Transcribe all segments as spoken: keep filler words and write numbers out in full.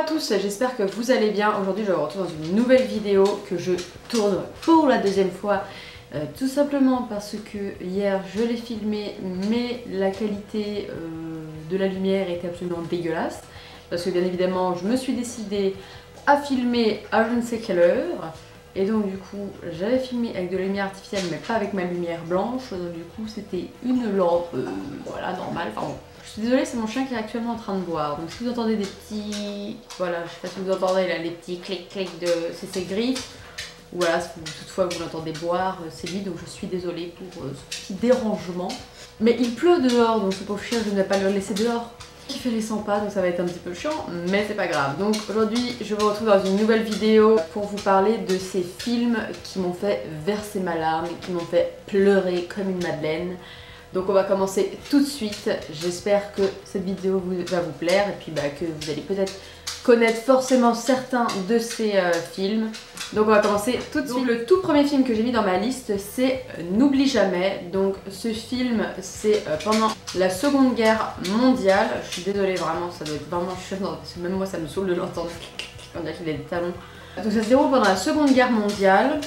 tous, j'espère que vous allez bien. Aujourd'hui je vous retrouve dans une nouvelle vidéo que je tourne pour la deuxième fois. Euh, tout simplement parce que hier je l'ai filmé mais la qualité euh, de la lumière était absolument dégueulasse. Parce que bien évidemment je me suis décidée à filmer à je ne sais quelle heure. Et donc du coup j'avais filmé avec de la lumière artificielle mais pas avec ma lumière blanche. Donc du coup c'était une lampe euh, voilà normale. Enfin, bon. Je suis désolée, c'est mon chien qui est actuellement en train de boire. Donc si vous entendez des petits... Voilà, je sais pas si vous entendez là les petits clics-clics de... c'est ses griffes. Voilà, si toutefois vous l'entendez boire, c'est lui, donc je suis désolée pour euh, ce petit dérangement. Mais il pleut dehors, donc ce pauvre chien, je ne vais pas le laisser dehors. Il fait les cent pas, donc ça va être un petit peu chiant, mais c'est pas grave. Donc aujourd'hui, je vous retrouve dans une nouvelle vidéo pour vous parler de ces films qui m'ont fait verser ma larme, qui m'ont fait pleurer comme une madeleine. Donc on va commencer tout de suite. J'espère que cette vidéo vous, va vous plaire et puis bah, que vous allez peut-être connaître forcément certains de ces euh, films. Donc on va commencer tout de suite. Donc, le tout premier film que j'ai mis dans ma liste c'est N'oublie jamais. Donc ce film c'est euh, pendant la Seconde Guerre mondiale. Je suis désolée vraiment, ça doit être vraiment chiant parce que même moi ça me saoule de l'entendre. On dirait qu'il a des talons. Donc ça se déroule pendant la Seconde Guerre mondiale.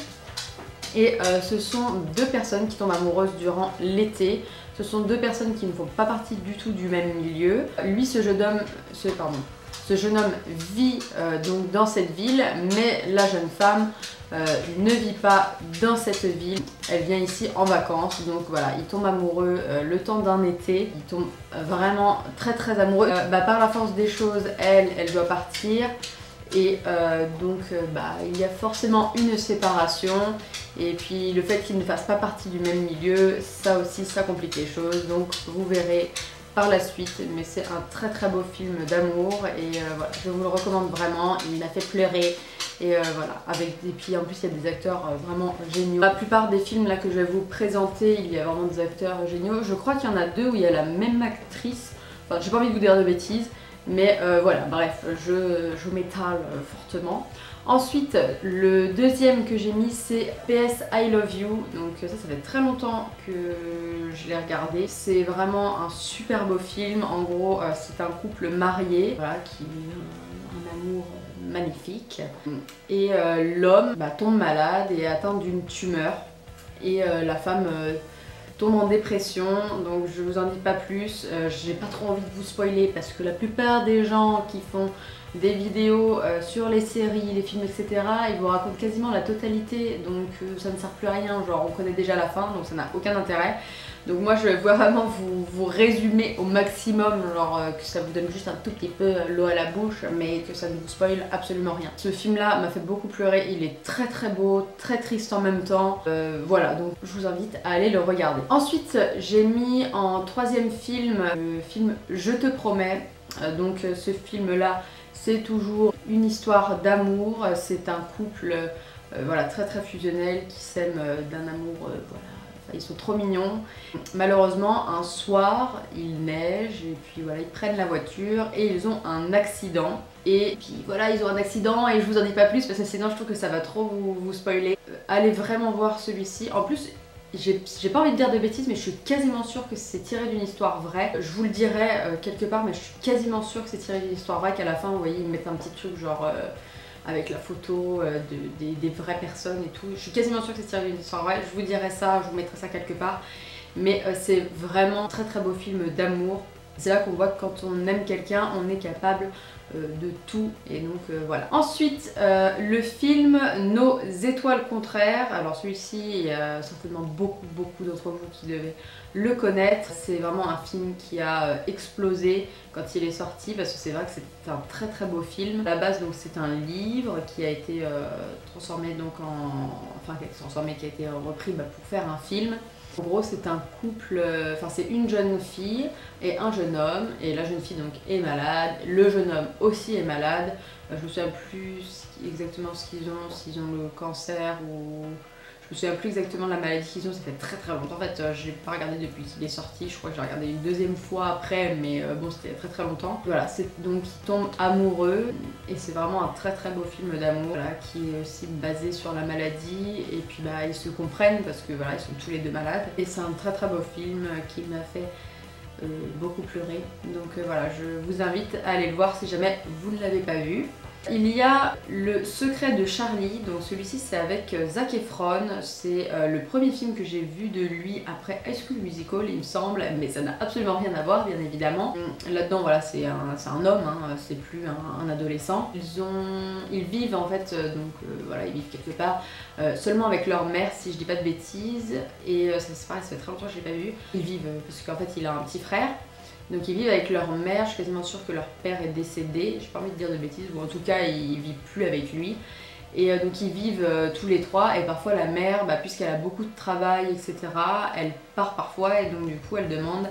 Et euh, ce sont deux personnes qui tombent amoureuses durant l'été. Ce sont deux personnes qui ne font pas partie du tout du même milieu. Lui, ce jeune homme, ce, pardon, ce jeune homme vit euh, donc dans cette ville, mais la jeune femme euh, ne vit pas dans cette ville. Elle vient ici en vacances, donc voilà, ils tombent amoureux euh, le temps d'un été. Ils tombent vraiment très très amoureux. Euh, bah, par la force des choses, elle, elle doit partir. Et euh, donc euh, bah, il y a forcément une séparation et puis le fait qu'ils ne fassent pas partie du même milieu, ça aussi ça complique les choses, donc vous verrez par la suite. Mais c'est un très très beau film d'amour et euh, voilà, je vous le recommande vraiment. Il m'a fait pleurer et euh, voilà, avec, et puis en plus il y a des acteurs euh, vraiment géniaux. La plupart des films là que je vais vous présenter, il y a vraiment des acteurs géniaux. Je crois qu'il y en a deux où il y a la même actrice, enfin j'ai pas envie de vous dire de bêtises. Mais euh, voilà, bref, je, je m'étale euh, fortement. Ensuite, le deuxième que j'ai mis, c'est P S I Love You. Donc ça, ça fait très longtemps que je l'ai regardé. C'est vraiment un super beau film. En gros, euh, c'est un couple marié, voilà, qui a un amour magnifique. Et euh, l'homme bah, tombe malade et est atteint d'une tumeur. Et euh, la femme... Euh, tombe en dépression, donc je vous en dis pas plus. Euh, j'ai pas trop envie de vous spoiler parce que la plupart des gens qui font des vidéos euh, sur les séries, les films, et cetera, ils vous racontent quasiment la totalité, donc euh, ça ne sert plus à rien, genre on connaît déjà la fin, donc ça n'a aucun intérêt. Donc moi je vais vraiment vous, vous résumer au maximum, genre euh, que ça vous donne juste un tout petit peu l'eau à la bouche, mais que ça ne vous spoile absolument rien. Ce film là m'a fait beaucoup pleurer, il est très très beau, très triste en même temps. Euh, voilà, donc je vous invite à aller le regarder. Ensuite j'ai mis en troisième film le film Je te promets. Euh, donc ce film là c'est toujours une histoire d'amour, c'est un couple euh, voilà, très très fusionnel qui s'aime euh, d'un amour, euh, voilà. Ils sont trop mignons. Malheureusement, un soir, il neige et puis voilà, ils prennent la voiture et ils ont un accident. Et puis voilà, ils ont un accident et je vous en dis pas plus parce que sinon je trouve que ça va trop vous, vous spoiler. Euh, allez vraiment voir celui-ci. En plus, j'ai pas envie de dire de bêtises, mais je suis quasiment sûre que c'est tiré d'une histoire vraie. Je vous le dirai euh, quelque part, mais je suis quasiment sûre que c'est tiré d'une histoire vraie, qu'à la fin, vous voyez, ils mettent un petit truc genre... Euh, avec la photo euh, de, des, des vraies personnes et tout. Je suis quasiment sûre que c'est tiré d'une histoire vraie. Je vous dirai ça, je vous mettrai ça quelque part. Mais euh, c'est vraiment un très très beau film d'amour. C'est là qu'on voit que quand on aime quelqu'un, on est capable euh, de tout. Et donc euh, voilà. Ensuite, euh, le film Nos étoiles contraires. Alors celui-ci, il y a certainement beaucoup beaucoup d'entre vous qui devaient le connaître. C'est vraiment un film qui a euh, explosé quand il est sorti parce que c'est vrai que c'est un très très beau film. À la base, donc c'est un livre qui a été euh, transformé donc en... enfin qui a été transformé, qui a été repris bah, pour faire un film. En gros, c'est un couple, enfin c'est une jeune fille et un jeune homme, et la jeune fille donc est malade, le jeune homme aussi est malade. Je me souviens plus exactement ce qu'ils ont, s'ils ont le cancer ou... Je me souviens plus exactement de la maladie qu'ils ont, ça fait très très longtemps. En fait, euh, je l'ai pas regardé depuis qu'il est sorti, je crois que j'ai regardé une deuxième fois après, mais euh, bon, c'était très très longtemps. Voilà, c'est donc ils tombent amoureux et c'est vraiment un très très beau film d'amour voilà, qui est aussi basé sur la maladie et puis bah ils se comprennent parce que voilà, ils sont tous les deux malades. Et c'est un très très beau film qui m'a fait et beaucoup pleuré. Donc euh, voilà, je vous invite à aller le voir si jamais vous ne l'avez pas vu. Il y a Le Secret de Charlie, donc celui-ci c'est avec Zac Efron, c'est euh, le premier film que j'ai vu de lui après High School Musical il me semble, mais ça n'a absolument rien à voir bien évidemment. Là-dedans voilà, c'est un, un homme, hein, c'est plus un, un adolescent. Ils, ont, ils vivent en fait, euh, donc euh, voilà, ils vivent quelque part euh, seulement avec leur mère si je dis pas de bêtises, et euh, ça c'est pareil, ça fait très longtemps que je l'ai pas vu. Ils vivent, euh, parce qu'en fait il a un petit frère. Donc ils vivent avec leur mère, je suis quasiment sûre que leur père est décédé, j'ai pas envie de dire de bêtises, ou en tout cas ils vivent plus avec lui. Et euh, donc ils vivent euh, tous les trois, et parfois la mère, bah, puisqu'elle a beaucoup de travail, et cetera, elle part parfois, et donc du coup elle demande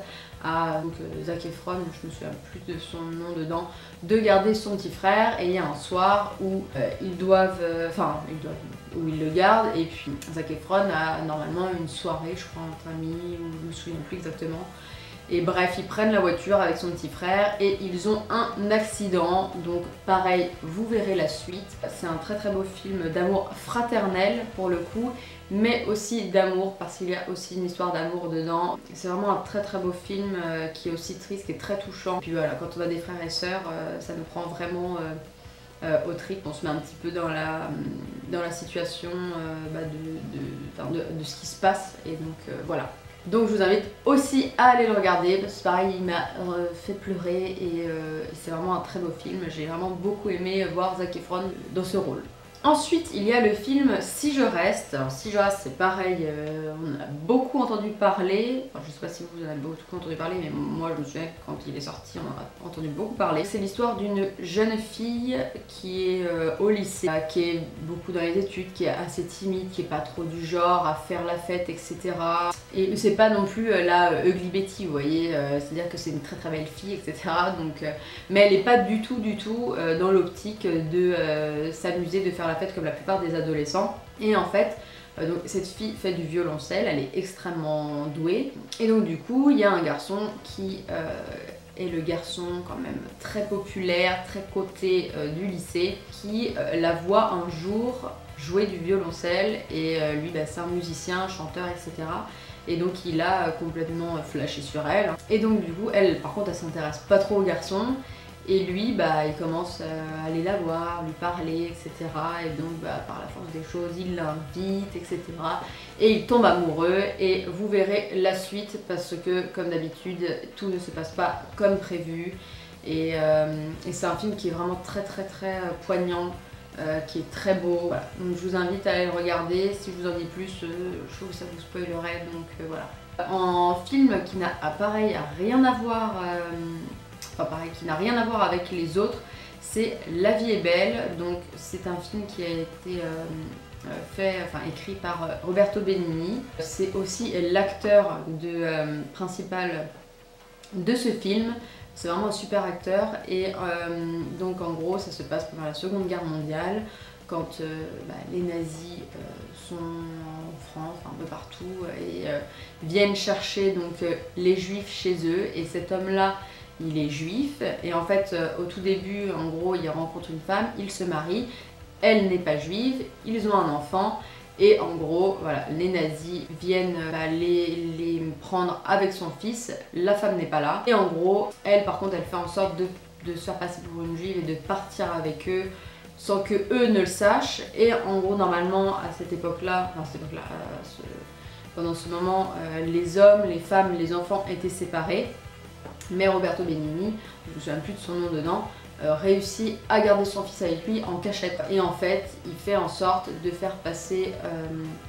à donc, euh, Zac Efron, je me souviens plus de son nom dedans, de garder son petit frère, et il y a un soir où euh, ils doivent, enfin euh, ils doivent, où ils le gardent, et puis Zac Efron a normalement une soirée, je crois, entre amis, ou je me souviens plus exactement. Et bref, ils prennent la voiture avec son petit frère et ils ont un accident. Donc pareil, vous verrez la suite. C'est un très très beau film d'amour fraternel pour le coup, mais aussi d'amour parce qu'il y a aussi une histoire d'amour dedans. C'est vraiment un très très beau film euh, qui est aussi triste, qui est très touchant. Puis voilà, quand on a des frères et sœurs, euh, ça nous prend vraiment euh, euh, au trip. On se met un petit peu dans la, dans la situation euh, bah, de, de, de, de ce qui se passe. Et donc euh, voilà. Donc je vous invite aussi à aller le regarder parce que pareil il m'a euh, fait pleurer et euh, c'est vraiment un très beau film. J'ai vraiment beaucoup aimé voir Zac Efron dans ce rôle. Ensuite il y a le film Si je reste. Alors Si je reste c'est pareil, euh, on a beaucoup entendu parler, enfin je sais pas si vous en avez beaucoup entendu parler mais moi je me souviens quand il est sorti on en a entendu beaucoup parler. C'est l'histoire d'une jeune fille qui est euh, au lycée, qui est beaucoup dans les études, qui est assez timide, qui est pas trop du genre à faire la fête et cetera. Et c'est pas non plus euh, la euh, Ugly Betty vous voyez, euh, c'est à dire que c'est une très très belle fille et cetera. Donc, euh, mais elle est pas du tout du tout euh, dans l'optique de euh, s'amuser, de faire la fête comme la plupart des adolescents. Et en fait, euh, donc, cette fille fait du violoncelle, elle est extrêmement douée. Et donc du coup, il y a un garçon qui euh, est le garçon quand même très populaire, très coté euh, du lycée, qui euh, la voit un jour jouer du violoncelle. Et euh, lui, bah, c'est un musicien, chanteur, et cetera. Et donc il a euh, complètement flashé sur elle. Et donc du coup, elle, par contre, elle s'intéresse pas trop au garçon. Et lui, bah, il commence à aller la voir, lui parler, et cetera. Et donc, bah, par la force des choses, il l'invite, et cetera. Et il tombe amoureux. Et vous verrez la suite parce que, comme d'habitude, tout ne se passe pas comme prévu. Et, euh, et c'est un film qui est vraiment très, très, très poignant, euh, qui est très beau. Voilà. Donc, je vous invite à aller le regarder. Si je vous en dis plus, euh, je trouve que ça vous spoilerait. Donc, euh, voilà. En film qui n'a, pareil, rien à voir. Euh, Enfin pareil, qui n'a rien à voir avec les autres, c'est La vie est belle. Donc c'est un film qui a été euh, fait, enfin écrit par Roberto Benigni. C'est aussi l'acteur euh, principal de ce film. C'est vraiment un super acteur et euh, donc en gros ça se passe pendant la Seconde Guerre mondiale quand euh, bah, les nazis euh, sont en France, un peu partout et euh, viennent chercher donc euh, les juifs chez eux. Et cet homme là, il est juif et en fait euh, au tout début en gros il rencontre une femme, il se marie, elle n'est pas juive, ils ont un enfant et en gros voilà, les nazis viennent bah, les, les prendre avec son fils, la femme n'est pas là et en gros elle par contre elle fait en sorte de, de se faire passer pour une juive et de partir avec eux sans que eux ne le sachent. Et en gros normalement à cette époque là, enfin, cette époque -là euh, ce, pendant ce moment euh, les hommes, les femmes, les enfants étaient séparés. Mais Roberto Benigni, je ne me souviens plus de son nom dedans, euh, réussit à garder son fils avec lui en cachette. Et en fait, il fait en sorte de faire passer euh,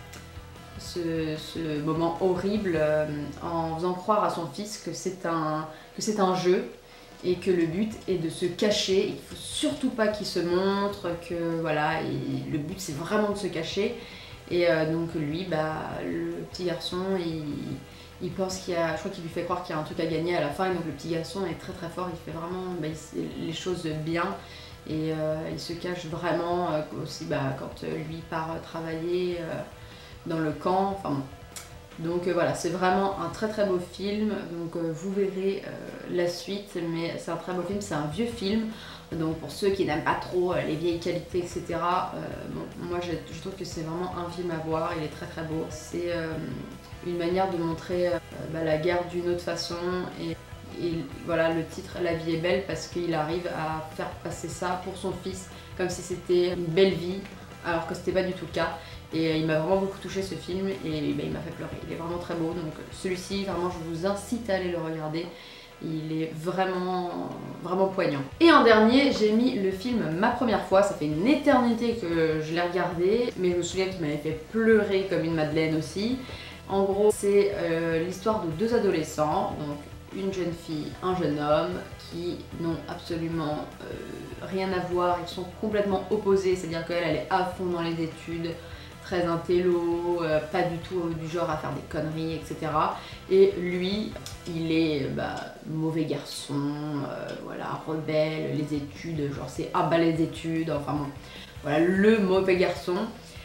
ce, ce moment horrible euh, en faisant croire à son fils que c'est un, que c'est un jeu et que le but est de se cacher. Il ne faut surtout pas qu'il se montre, que voilà, et le but c'est vraiment de se cacher. Et euh, donc lui, bah, le petit garçon, il... Il pense qu'il y a, je crois qu'il lui fait croire qu'il y a un truc à gagner à la fin et donc le petit garçon est très très fort, il fait vraiment bah, il, les choses bien et euh, il se cache vraiment euh, aussi bah, quand euh, lui part travailler euh, dans le camp. Enfin, donc euh, voilà, c'est vraiment un très très beau film, donc euh, vous verrez euh, la suite, mais c'est un très beau film, c'est un vieux film. Donc pour ceux qui n'aiment pas trop euh, les vieilles qualités, et cetera, euh, bon, moi je, je trouve que c'est vraiment un film à voir, il est très très beau. C'est euh, une manière de montrer euh, bah, la guerre d'une autre façon et et voilà le titre La vie est belle parce qu'il arrive à faire passer ça pour son fils comme si c'était une belle vie alors que c'était pas du tout le cas. Et il m'a vraiment beaucoup touché ce film et ben, il m'a fait pleurer. Il est vraiment très beau, donc celui-ci vraiment je vous incite à aller le regarder. Il est vraiment, vraiment poignant. Et en dernier, j'ai mis le film Ma première fois. Ça fait une éternité que je l'ai regardé, mais je me souviens qu'il m'avait fait pleurer comme une madeleine aussi. En gros, c'est euh, l'histoire de deux adolescents, donc une jeune fille, un jeune homme, qui n'ont absolument euh, rien à voir. Ils sont complètement opposés, c'est-à-dire qu'elle, elle est à fond dans les études, très intello, euh, pas du tout du genre à faire des conneries, et cetera. Et lui, il est bah, mauvais garçon, euh, voilà, rebelle, les études, genre c'est ah bah les études, enfin bon, voilà, le mauvais garçon.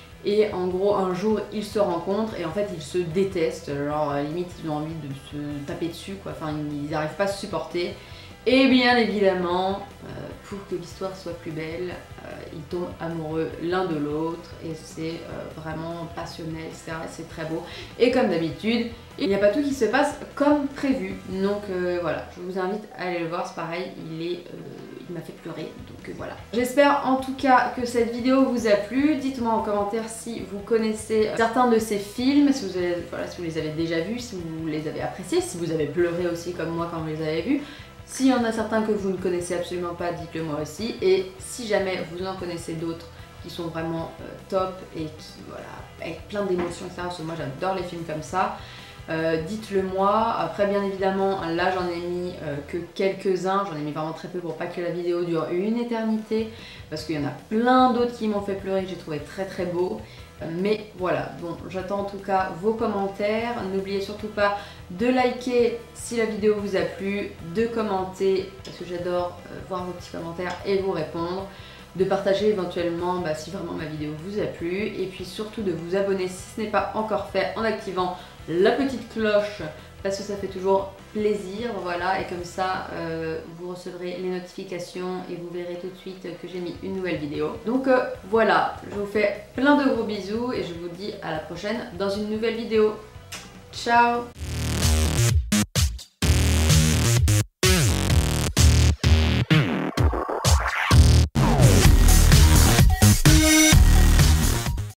Et en gros, un jour, ils se rencontrent et en fait, ils se détestent, genre limite, ils ont envie de se taper dessus, quoi, enfin, ils n'arrivent pas à se supporter. Et bien évidemment, euh, pour que l'histoire soit plus belle, euh, ils tombent amoureux l'un de l'autre et c'est euh, vraiment passionnel, et cetera. C'est très beau. Et comme d'habitude, il n'y a pas tout qui se passe comme prévu. Donc euh, voilà, je vous invite à aller le voir, c'est pareil, il est, euh, il m'a fait pleurer. Donc euh, voilà. J'espère en tout cas que cette vidéo vous a plu. Dites-moi en commentaire si vous connaissez certains de ces films, si vous, avez, voilà, si vous les avez déjà vus, si vous les avez appréciés, si vous avez pleuré aussi comme moi quand vous les avez vus. S'il y en a certains que vous ne connaissez absolument pas, dites-le moi aussi. Et si jamais vous en connaissez d'autres qui sont vraiment euh, top et qui, voilà, avec plein d'émotions, et cetera. Parce que moi j'adore les films comme ça. Euh, dites-le moi. Après bien évidemment, là j'en ai mis euh, que quelques-uns. J'en ai mis vraiment très peu pour pas que la vidéo dure une éternité. Parce qu'il y en a plein d'autres qui m'ont fait pleurer, que j'ai trouvé très très beau. Mais voilà, bon, j'attends en tout cas vos commentaires. N'oubliez surtout pas de liker si la vidéo vous a plu, de commenter parce que j'adore euh, voir vos petits commentaires et vous répondre, de partager éventuellement bah, si vraiment ma vidéo vous a plu et puis surtout de vous abonner si ce n'est pas encore fait en activant la petite cloche parce que ça fait toujours plaisir, voilà, et comme ça euh, vous recevrez les notifications et vous verrez tout de suite que j'ai mis une nouvelle vidéo. Donc euh, voilà, je vous fais plein de gros bisous et je vous dis à la prochaine dans une nouvelle vidéo. Ciao!